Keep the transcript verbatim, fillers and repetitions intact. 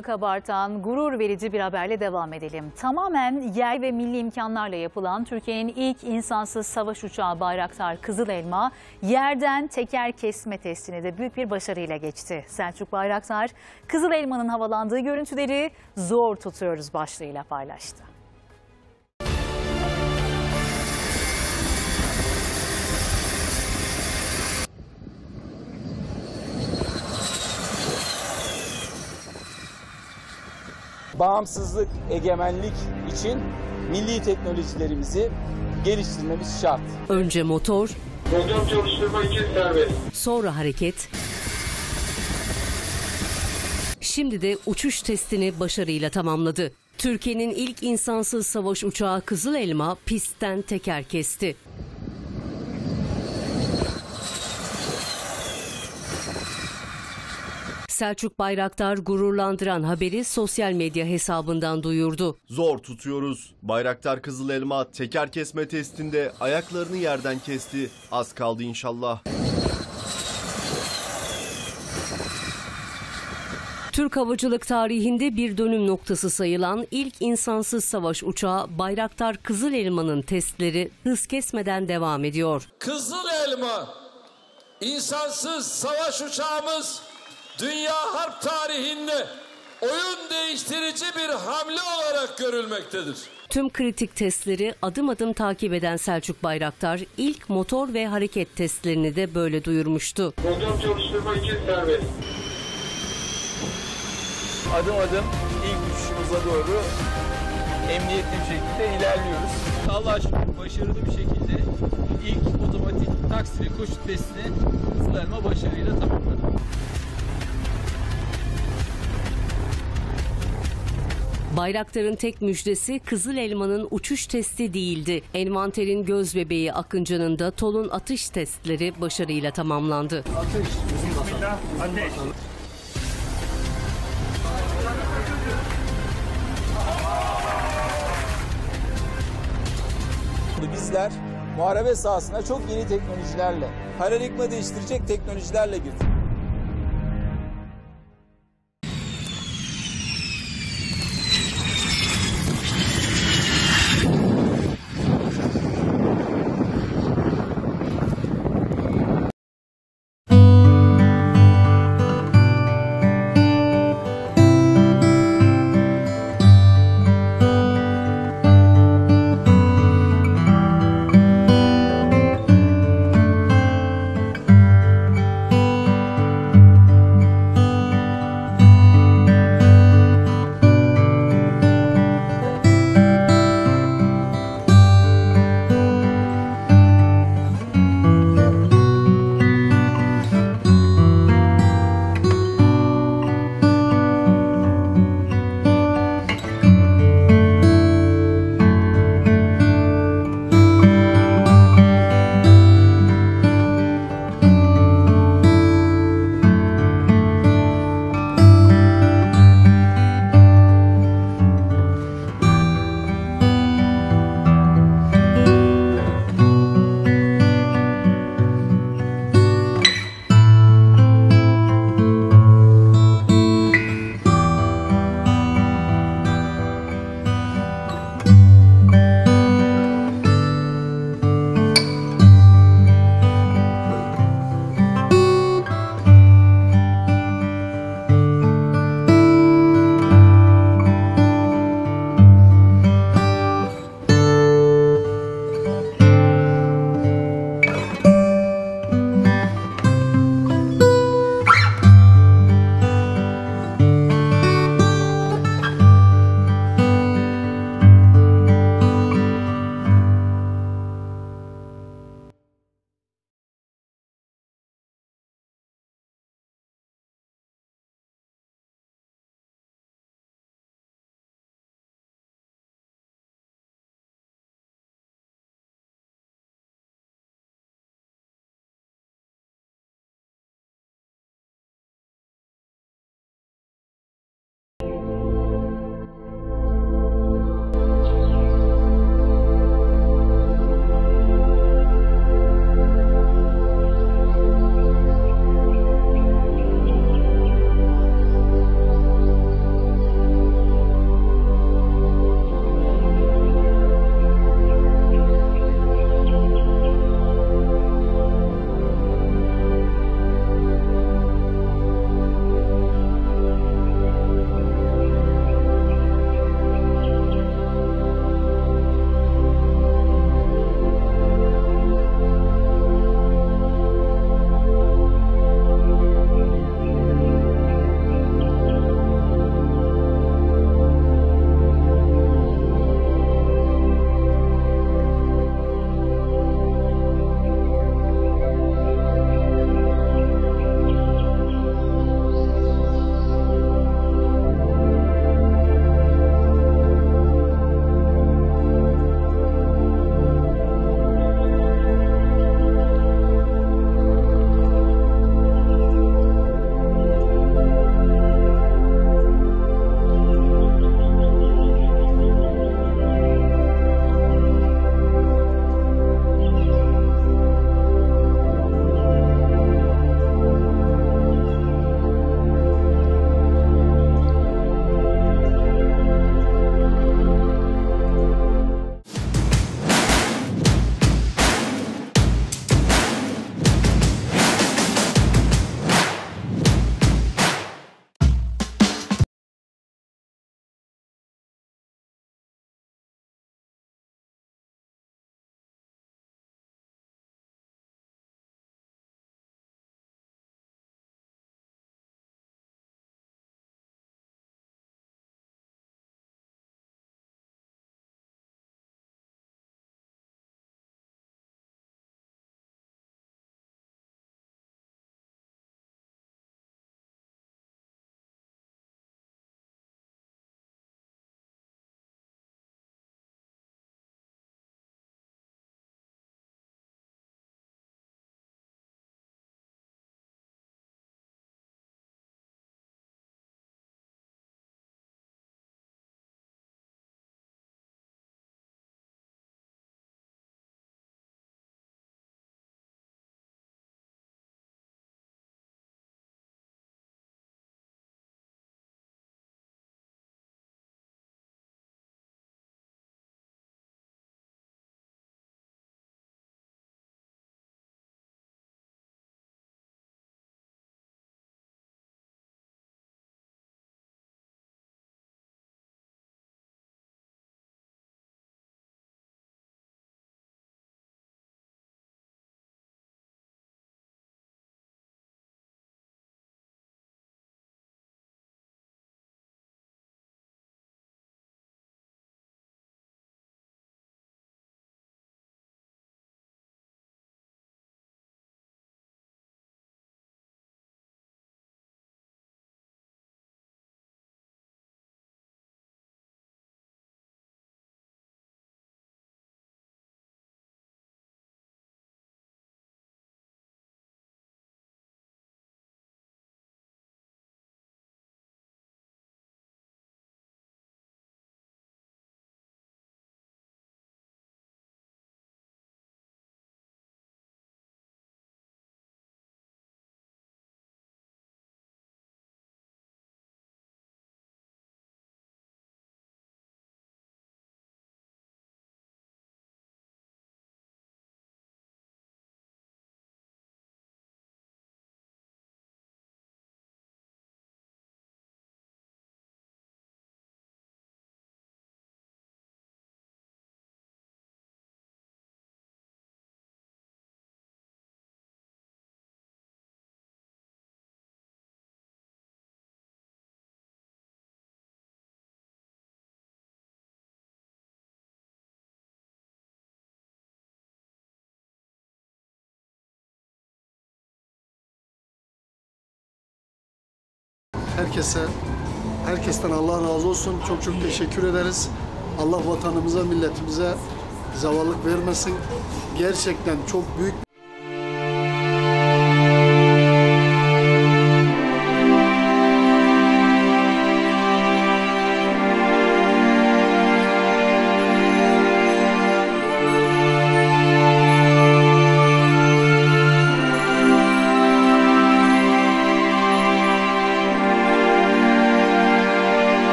gönlü kabartan, gurur verici bir haberle devam edelim. Tamamen yer ve milli imkanlarla yapılan Türkiye'nin ilk insansız savaş uçağı Bayraktar Kızıl Elma, yerden teker kesme testini de büyük bir başarıyla geçti. Selçuk Bayraktar, Kızıl Elma'nın havalandığı görüntüleri "Zor tutuyoruz" başlığıyla paylaştı. Bağımsızlık, egemenlik için milli teknolojilerimizi geliştirmemiz şart. Önce motor, program çalıştırma için serbest. sonra hareket, şimdi de uçuş testini başarıyla tamamladı. Türkiye'nin ilk insansız savaş uçağı Kızıl Elma pistten teker kesti. Selçuk Bayraktar gururlandıran haberi sosyal medya hesabından duyurdu. Zor tutuyoruz. Bayraktar Kızıl Elma teker kesme testinde ayaklarını yerden kesti. Az kaldı inşallah. Türk havacılık tarihinde bir dönüm noktası sayılan ilk insansız savaş uçağı Bayraktar Kızıl Elma'nın testleri hız kesmeden devam ediyor. Kızıl Elma, insansız savaş uçağımız, dünya harp tarihinde oyun değiştirici bir hamle olarak görülmektedir. Tüm kritik testleri adım adım takip eden Selçuk Bayraktar ilk motor ve hareket testlerini de böyle duyurmuştu. Program çalıştırma için serbest. Adım adım ilk uçuşumuza doğru emniyetli bir şekilde ilerliyoruz. Allah'a şükür başarılı bir şekilde ilk otomatik taksili koşu testini Kızıl Elma başarıyla tamamladı. Bayraktar'ın tek müjdesi Kızıl Elma'nın uçuş testi değildi. Envanterin göz bebeği Akıncı'nın da TOL'un atış testleri başarıyla tamamlandı. Atış. Bismillah. Ateş. Bizler muharebe sahasına çok yeni teknolojilerle, paradigma değiştirecek teknolojilerle girdik. herkese, herkesten Allah razı olsun. Çok çok teşekkür ederiz. Allah vatanımıza, milletimize zevallık vermesin. Gerçekten çok büyük